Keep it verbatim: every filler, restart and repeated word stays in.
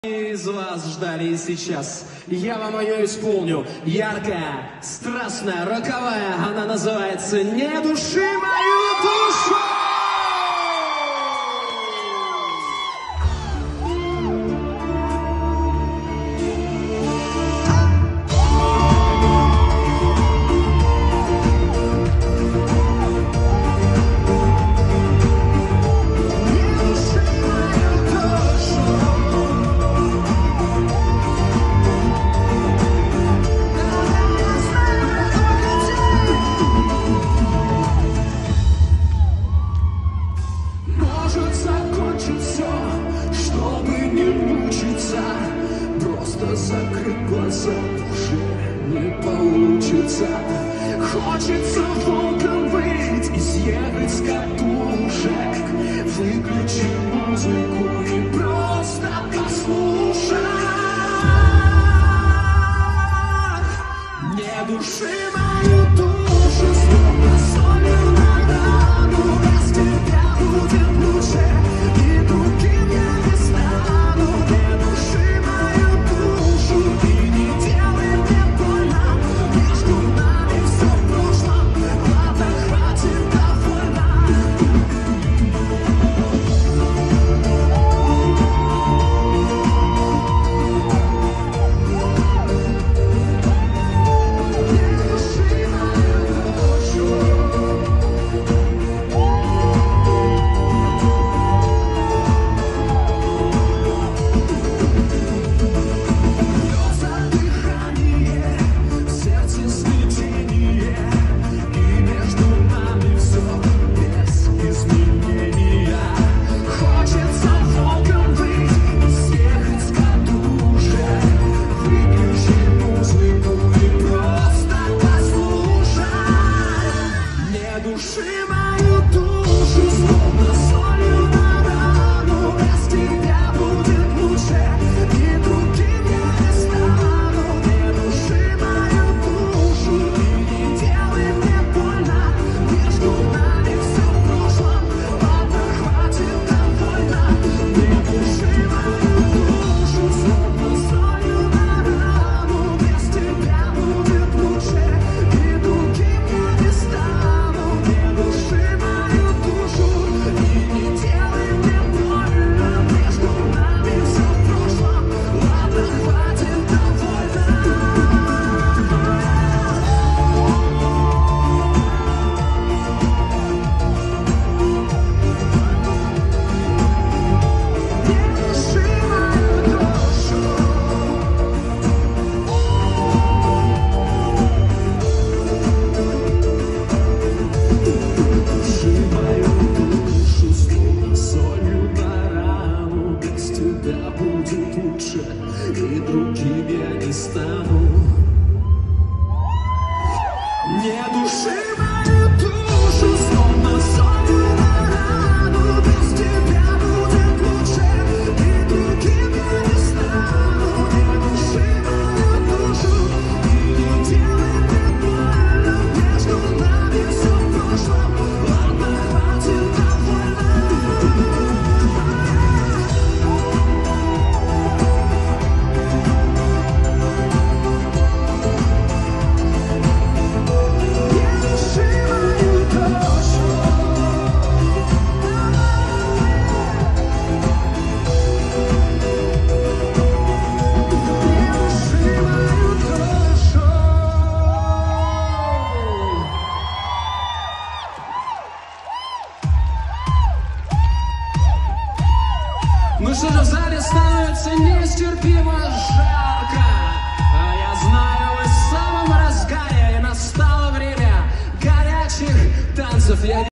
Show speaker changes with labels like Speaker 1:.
Speaker 1: Из вас ждали и сейчас я вам ее исполню. Яркая, страстная, роковая. Она называется «Не души мою душу». Чтобы не мучиться, просто закрыть глаза, уже не получится. Хочется волком выйти и съехать с катушек, выключи музыку и просто послушать. Не души мою душу, словно солью на рану, без тебя будет лучше. Будет лучше, и другим я не стану. Не души мою душу, словно солью на рану, без тебя будет лучше, и другим я не стану. Не души мою душу, и не делай мне больно, между нами все в прошлом, ладно, хватит, довольно. Ну что же, в зале становится нестерпимо жарко. А я знаю, вы в самом разгаре, и настало время горячих танцев. Я